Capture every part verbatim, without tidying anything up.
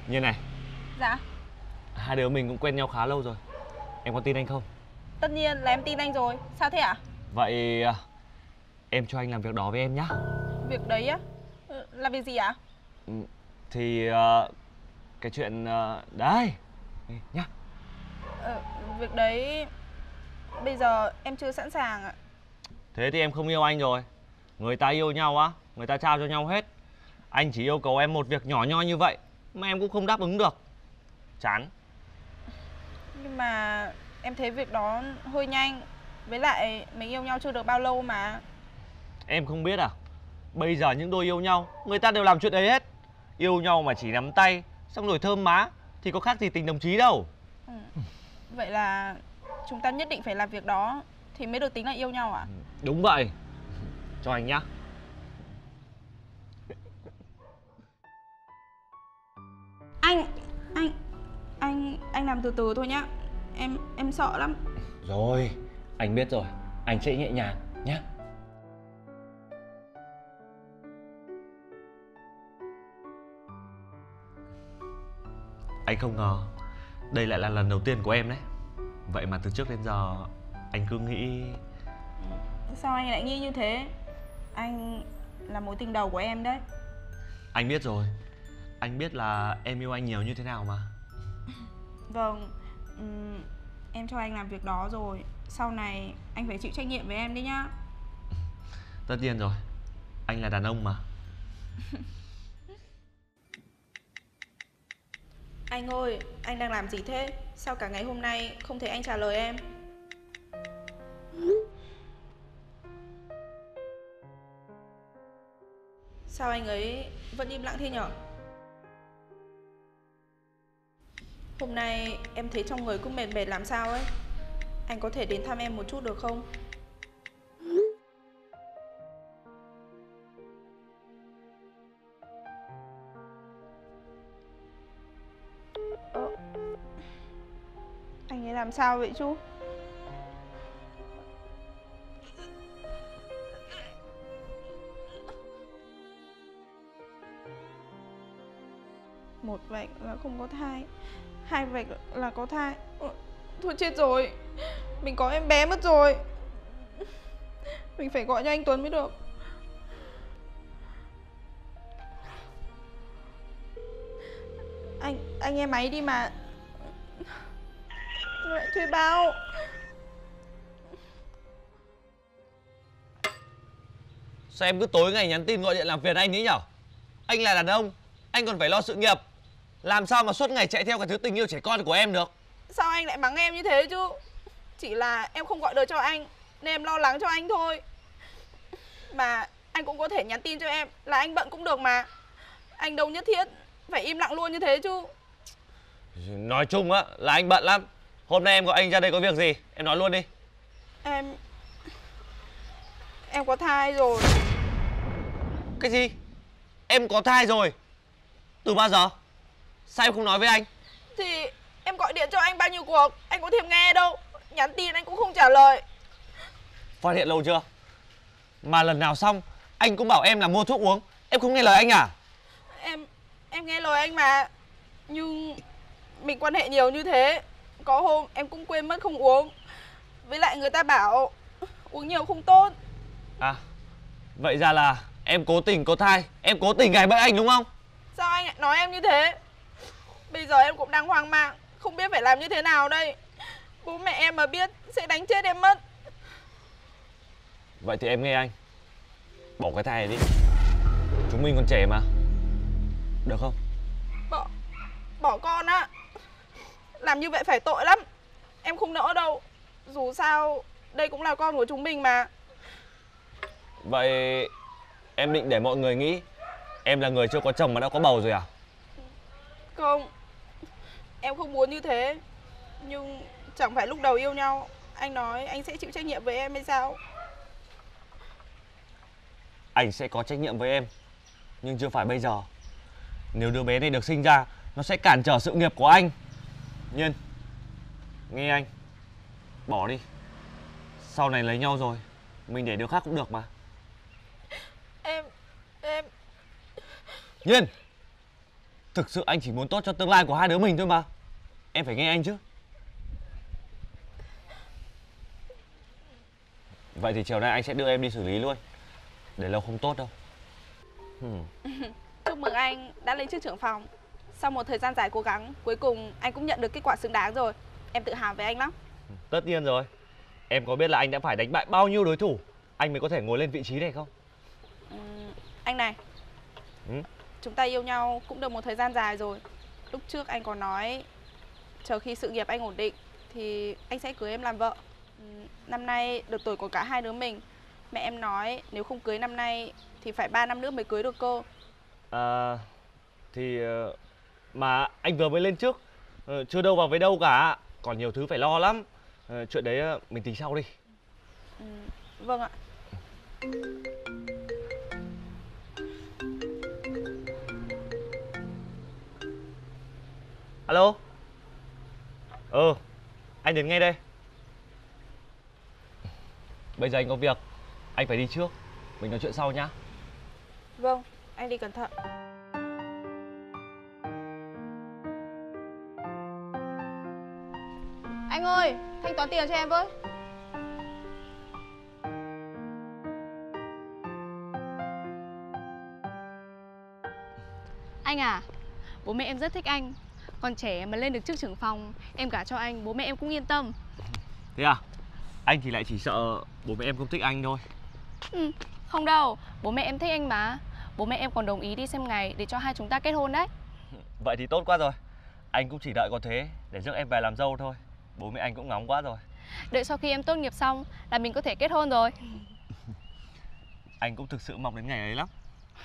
Như này. Dạ. Hai đứa mình cũng quen nhau khá lâu rồi. Em có tin anh không? Tất nhiên là em tin anh rồi. Sao thế ạ? Vậy em cho anh làm việc đó với em nhá. Việc đấy á? Là việc gì ạ? Ừ, thì uh, cái chuyện uh, đấy nhá. Ờ, việc đấy bây giờ em chưa sẵn sàng ạ. Thế thì em không yêu anh rồi. Người ta yêu nhau á, người ta trao cho nhau hết. Anh chỉ yêu cầu em một việc nhỏ nhoi như vậy mà em cũng không đáp ứng được. Chán. Nhưng mà em thấy việc đó hơi nhanh. Với lại mình yêu nhau chưa được bao lâu mà. Em không biết à? Bây giờ những đôi yêu nhau, người ta đều làm chuyện ấy hết. Yêu nhau mà chỉ nắm tay, xong rồi thơm má thì có khác gì tình đồng chí đâu. Ừ. Vậy là chúng ta nhất định phải làm việc đó thì mới được tính là yêu nhau à? Đúng vậy. Cho anh nhá. Anh, anh, anh, anh làm từ từ thôi nhá. Em, em sợ lắm. Rồi, anh biết rồi. Anh sẽ nhẹ nhàng nhá. Anh không ngờ đây lại là lần đầu tiên của em đấy. Vậy mà từ trước đến giờ anh cứ nghĩ... Sao anh lại nghĩ như thế? Anh là mối tình đầu của em đấy. Anh biết rồi. Anh biết là em yêu anh nhiều như thế nào mà. Vâng, um, em cho anh làm việc đó rồi. Sau này anh phải chịu trách nhiệm với em đấy nhá. Tất nhiên rồi. Anh là đàn ông mà. Anh ơi, anh đang làm gì thế? Sao cả ngày hôm nay không thấy anh trả lời em? Sao anh ấy vẫn im lặng thế nhở? Hôm nay em thấy trong người cứ mệt mệt làm sao ấy. Anh có thể đến thăm em một chút được không? Ờ, anh ấy làm sao vậy chú? Một vạch là không có thai, hai vạch là có thai. Ờ, thôi chết rồi, mình có em bé mất rồi. Mình phải gọi cho anh Tuấn mới được. Anh, anh nghe máy đi mà. Lại thuê bao. Sao em cứ tối ngày nhắn tin gọi điện làm phiền anh ấy nhở? Anh là đàn ông, anh còn phải lo sự nghiệp. Làm sao mà suốt ngày chạy theo cái thứ tình yêu trẻ con của em được? Sao anh lại mắng em như thế chứ? Chỉ là em không gọi được cho anh nên em lo lắng cho anh thôi. Mà anh cũng có thể nhắn tin cho em là anh bận cũng được mà. Anh đâu nhất thiết phải im lặng luôn như thế chứ. Nói chung á là anh bận lắm. Hôm nay em gọi anh ra đây có việc gì? Em nói luôn đi. Em... Em có thai rồi. Cái gì? Em có thai rồi? Từ bao giờ? Sao em không nói với anh? Thì em gọi điện cho anh bao nhiêu cuộc anh có thèm nghe đâu. Nhắn tin anh cũng không trả lời. Phát hiện lâu chưa? Mà lần nào xong anh cũng bảo em là mua thuốc uống. Em không nghe lời anh à? Em... Em nghe lời anh mà. Nhưng... Mình quan hệ nhiều như thế, có hôm em cũng quên mất không uống. Với lại người ta bảo uống nhiều không tốt. À, vậy ra là em cố tình có thai, em cố tình gài bẫy anh đúng không? Sao anh lại nói em như thế? Bây giờ em cũng đang hoang mang, không biết phải làm như thế nào đây. Bố mẹ em mà biết sẽ đánh chết em mất. Vậy thì em nghe anh, bỏ cái thai này đi. Chúng mình còn trẻ mà. Được không? Bỏ... Bỏ con á? Làm như vậy phải tội lắm. Em không nỡ đâu. Dù sao đây cũng là con của chúng mình mà. Vậy em định để mọi người nghĩ em là người chưa có chồng mà đã có bầu rồi à? Không, em không muốn như thế. Nhưng chẳng phải lúc đầu yêu nhau anh nói anh sẽ chịu trách nhiệm với em hay sao? Anh sẽ có trách nhiệm với em, nhưng chưa phải bây giờ. Nếu đứa bé này được sinh ra, nó sẽ cản trở sự nghiệp của anh. Nhiên, nghe anh, bỏ đi. Sau này lấy nhau rồi mình để đứa khác cũng được mà. Em... Em... Nhiên, Thực sự anh chỉ muốn tốt cho tương lai của hai đứa mình thôi mà. Em phải nghe anh chứ. Vậy thì chiều nay anh sẽ đưa em đi xử lý luôn. Để lâu không tốt đâu. Hmm. Chúc mừng anh đã lên chức trưởng phòng. Sau một thời gian dài cố gắng, cuối cùng anh cũng nhận được kết quả xứng đáng rồi. Em tự hào về anh lắm. Tất nhiên rồi. Em có biết là anh đã phải đánh bại bao nhiêu đối thủ anh mới có thể ngồi lên vị trí này không? Ừ, anh này, Ừ? chúng ta yêu nhau cũng được một thời gian dài rồi. Lúc trước anh có nói chờ khi sự nghiệp anh ổn định thì anh sẽ cưới em làm vợ. Ừ, năm nay được tuổi của cả hai đứa mình. Mẹ em nói nếu không cưới năm nay thì phải ba năm nữa mới cưới được cô. À, thì mà anh vừa mới lên trước, chưa đâu vào với đâu cả, còn nhiều thứ phải lo lắm. À, chuyện đấy mình tính sau đi. Ừ, vâng ạ. Alo. Ừ, anh đến ngay đây. Bây giờ anh có việc, anh phải đi trước. Mình nói chuyện sau nhá. Vâng, anh đi cẩn thận. Anh ơi, thanh toán tiền cho em với. Anh à, bố mẹ em rất thích anh. Còn trẻ mà lên được chức trưởng phòng, em gả cho anh, bố mẹ em cũng yên tâm. Thế à? Anh thì lại chỉ sợ bố mẹ em không thích anh thôi. Ừ, không đâu, bố mẹ em thích anh mà. Bố mẹ em còn đồng ý đi xem ngày để cho hai chúng ta kết hôn đấy. Vậy thì tốt quá rồi. Anh cũng chỉ đợi có thế để rước em về làm dâu thôi. Bố mẹ anh cũng ngóng quá rồi. Đợi sau khi em tốt nghiệp xong là mình có thể kết hôn rồi. Anh cũng thực sự mong đến ngày ấy lắm.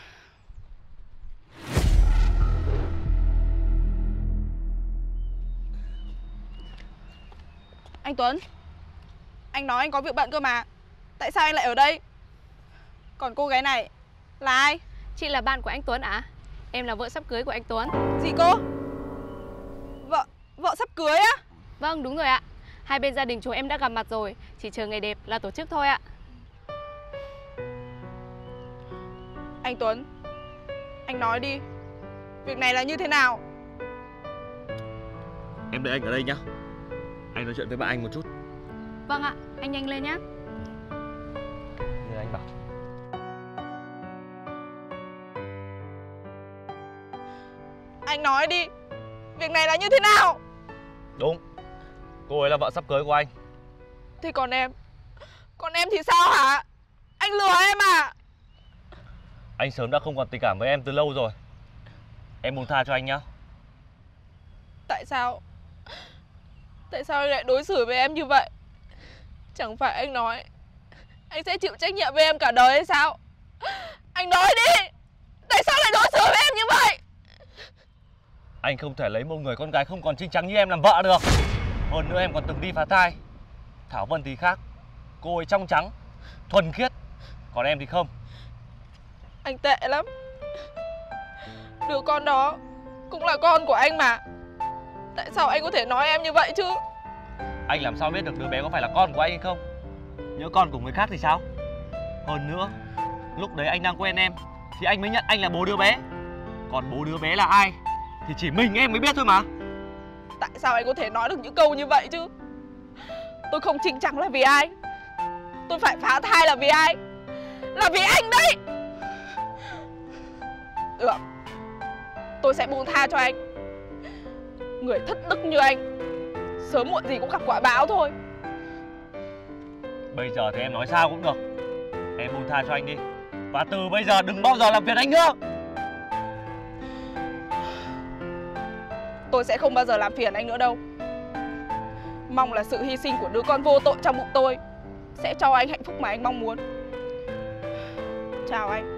Anh Tuấn, anh nói anh có việc bận cơ mà. Tại sao anh lại ở đây? Còn cô gái này là ai? Chị là bạn của anh Tuấn à? Em là vợ sắp cưới của anh Tuấn. Gì cô? Vợ, vợ sắp cưới á? Vâng, đúng rồi ạ. Hai bên gia đình chúng em đã gặp mặt rồi, chỉ chờ ngày đẹp là tổ chức thôi ạ. Anh Tuấn, anh nói đi, việc này là như thế nào? Em đợi anh ở đây nhá. Anh nói chuyện với bạn anh một chút. Vâng ạ, anh nhanh lên nhé. Như anh bảo. Anh nói đi, việc này là như thế nào? Đúng, cô ấy là vợ sắp cưới của anh. Thế còn em? Còn em thì sao hả? Anh lừa em à? Anh sớm đã không còn tình cảm với em từ lâu rồi. Em buông tha cho anh nhá. Tại sao? Tại sao anh lại đối xử với em như vậy? Chẳng phải anh nói anh sẽ chịu trách nhiệm với em cả đời hay sao? Anh nói đi, tại sao lại đối xử với em như vậy? Anh không thể lấy một người con gái không còn trinh trắng như em làm vợ được. Hơn nữa em còn từng đi phá thai. Thảo Vân thì khác, cô ấy trong trắng, thuần khiết. Còn em thì không. Anh tệ lắm. Đứa con đó cũng là con của anh mà. Tại sao anh có thể nói em như vậy chứ? Anh làm sao biết được đứa bé có phải là con của anh hay không? Nhớ con của người khác thì sao? Hơn nữa, lúc đấy anh đang quen em thì anh mới nhận anh là bố đứa bé. Còn bố đứa bé là ai thì chỉ mình em mới biết thôi mà. Tại sao anh có thể nói được những câu như vậy chứ? Tôi không trinh trắng là vì ai? Tôi phải phá thai là vì ai? Là vì anh đấy. Được, tôi sẽ buông tha cho anh. Người thất đức như anh sớm muộn gì cũng gặp quả báo thôi. Bây giờ thì em nói sao cũng được. Em buông tha cho anh đi. Và từ bây giờ đừng bao giờ làm phiền anh nữa. Tôi sẽ không bao giờ làm phiền anh nữa đâu. Mong là sự hy sinh của đứa con vô tội trong bụng tôi sẽ cho anh hạnh phúc mà anh mong muốn. Chào anh.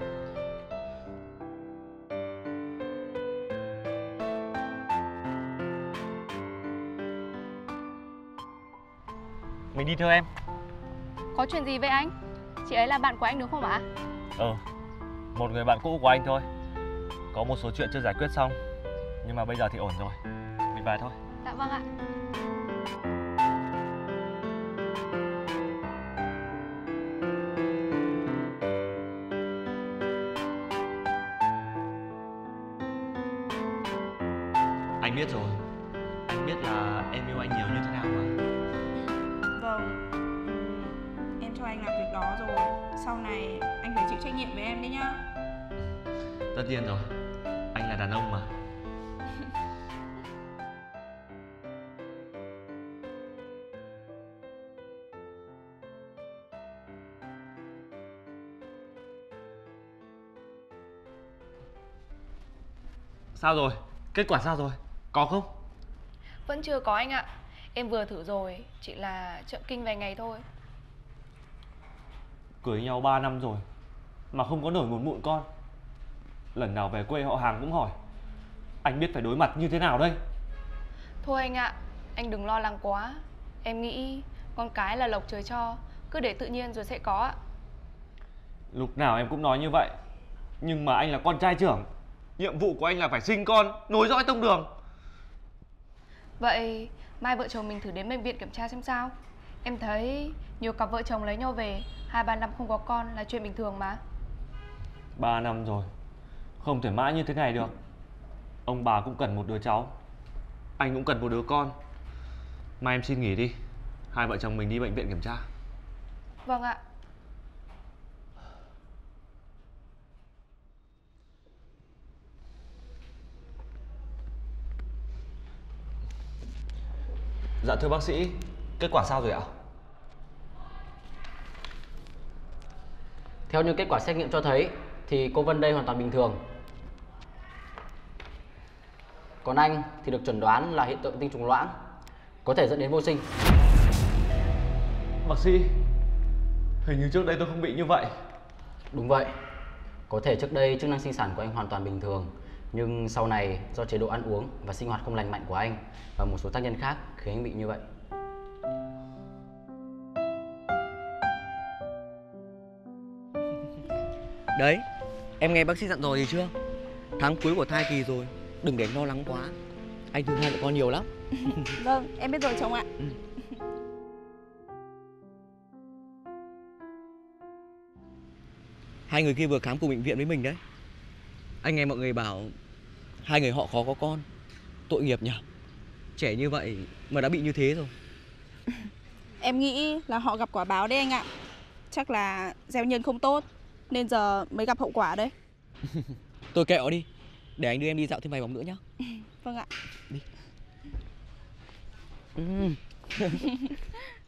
Mình đi theo em. Có chuyện gì vậy anh? Chị ấy là bạn của anh đúng không ạ? Ừ, một người bạn cũ của anh thôi. Có một số chuyện chưa giải quyết xong, nhưng mà bây giờ thì ổn rồi. Mình về thôi. Dạ vâng ạ. em biết rồi. Anh biết là em yêu anh nhiều như thế nào mà. Vâng, em cho anh làm việc đó rồi. Sau này anh phải chịu trách nhiệm với em đấy nhá. Tất nhiên rồi, anh là đàn ông mà. Sao rồi? Kết quả sao rồi? Có không? Vẫn chưa có anh ạ. Em vừa thử rồi, chỉ là chậm kinh vài ngày thôi. Cưới nhau ba năm rồi mà không có nổi một mụn con. Lần nào về quê họ hàng cũng hỏi. Anh biết phải đối mặt như thế nào đây? Thôi anh ạ, anh đừng lo lắng quá. Em nghĩ con cái là lộc trời cho, cứ để tự nhiên rồi sẽ có ạ. Lúc nào em cũng nói như vậy. Nhưng mà anh là con trai trưởng. Nhiệm vụ của anh là phải sinh con, nối dõi tông đường. Vậy mai vợ chồng mình thử đến bệnh viện kiểm tra xem sao. Em thấy nhiều cặp vợ chồng lấy nhau về hai ba năm không có con là chuyện bình thường mà. Ba năm rồi, không thể mãi như thế này được. Ông bà cũng cần một đứa cháu, anh cũng cần một đứa con. Mai em xin nghỉ đi, hai vợ chồng mình đi bệnh viện kiểm tra. Vâng ạ. Dạ thưa bác sĩ, kết quả sao rồi ạ? Theo như kết quả xét nghiệm cho thấy thì cô Vân đây hoàn toàn bình thường. Còn anh thì được chẩn đoán là hiện tượng tinh trùng loãng, có thể dẫn đến vô sinh. Bác sĩ, hình như trước đây tôi không bị như vậy. Đúng vậy. Có thể trước đây chức năng sinh sản của anh hoàn toàn bình thường, nhưng sau này do chế độ ăn uống và sinh hoạt không lành mạnh của anh và một số tác nhân khác khiến anh bị như vậy. Đấy, em nghe bác sĩ dặn dò gì chưa? Tháng cuối của thai kỳ rồi, đừng để lo lắng quá. Anh thương hai mẹ con nhiều lắm. Vâng, em biết rồi chồng ạ. Ừ. Hai người kia vừa khám cùng bệnh viện với mình đấy. Anh nghe mọi người bảo hai người họ khó có con. Tội nghiệp nhỉ. Trẻ như vậy mà đã bị như thế rồi. Em nghĩ là họ gặp quả báo đấy anh ạ. Chắc là gieo nhân không tốt nên giờ mới gặp hậu quả đấy. Tôi kẹo đi. Để anh đưa em đi dạo thêm vài vòng nữa nhá. Vâng ạ. Đi. Ừ.